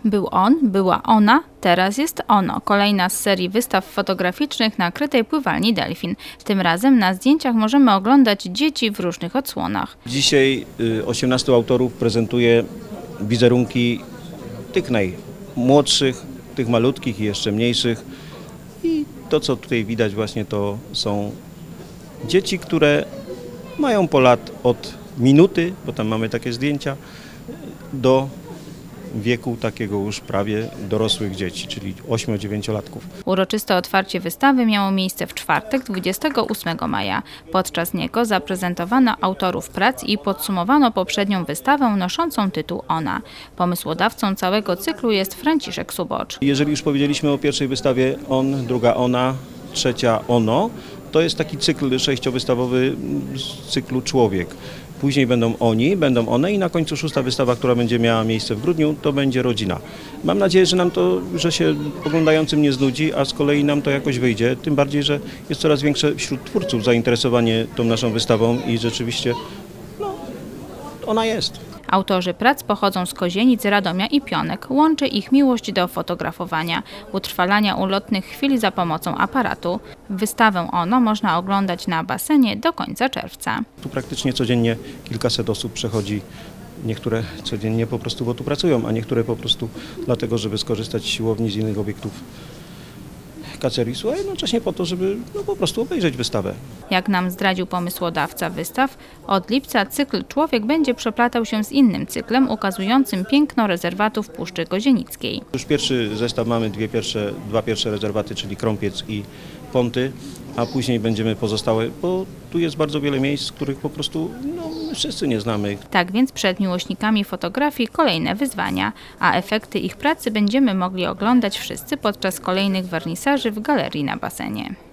Był on, była ona, teraz jest ono. Kolejna z serii wystaw fotograficznych na krytej pływalni Delfin. Tym razem na zdjęciach możemy oglądać dzieci w różnych odsłonach. Dzisiaj 18 autorów prezentuje wizerunki tych najmłodszych, tych malutkich i jeszcze mniejszych. I to, co tutaj widać właśnie, to są dzieci, które mają po lat od minuty, bo tam mamy takie zdjęcia, do wieku takiego już prawie dorosłych dzieci, czyli 8-9-latków. Uroczyste otwarcie wystawy miało miejsce w czwartek, 28 maja. Podczas niego zaprezentowano autorów prac i podsumowano poprzednią wystawę noszącą tytuł Ona. Pomysłodawcą całego cyklu jest Franciszek Subocz. Jeżeli już powiedzieliśmy o pierwszej wystawie On, druga Ona, trzecia Ono, to jest taki cykl 6-wystawowy z cyklu Człowiek. Później będą oni, będą one i na końcu 6. wystawa, która będzie miała miejsce w grudniu, to będzie rodzina. Mam nadzieję, że się oglądającym nie znudzi, a z kolei nam to jakoś wyjdzie. Tym bardziej, że jest coraz większe wśród twórców zainteresowanie tą naszą wystawą i rzeczywiście ona jest. Autorzy prac pochodzą z Kozienic, Radomia i Pionek. Łączy ich miłość do fotografowania, utrwalania ulotnych chwil za pomocą aparatu. Wystawę Ono można oglądać na basenie do końca czerwca. Tu praktycznie codziennie kilkaset osób przechodzi. Niektóre codziennie po prostu, bo tu pracują, a niektóre po prostu dlatego, żeby skorzystać z siłowni, z innych obiektów Kacerisu, a jednocześnie po to, żeby po prostu obejrzeć wystawę. Jak nam zdradził pomysłodawca wystaw, od lipca cykl Człowiek będzie przeplatał się z innym cyklem ukazującym piękno rezerwatów Puszczy Kozienickiej. Już pierwszy zestaw mamy dwa pierwsze rezerwaty, czyli Krąpiec i Ponty, a później będziemy pozostałe, bo tu jest bardzo wiele miejsc, których po prostu my wszyscy nie znamy. Tak więc przed miłośnikami fotografii kolejne wyzwania, a efekty ich pracy będziemy mogli oglądać wszyscy podczas kolejnych wernisaży w galerii na basenie.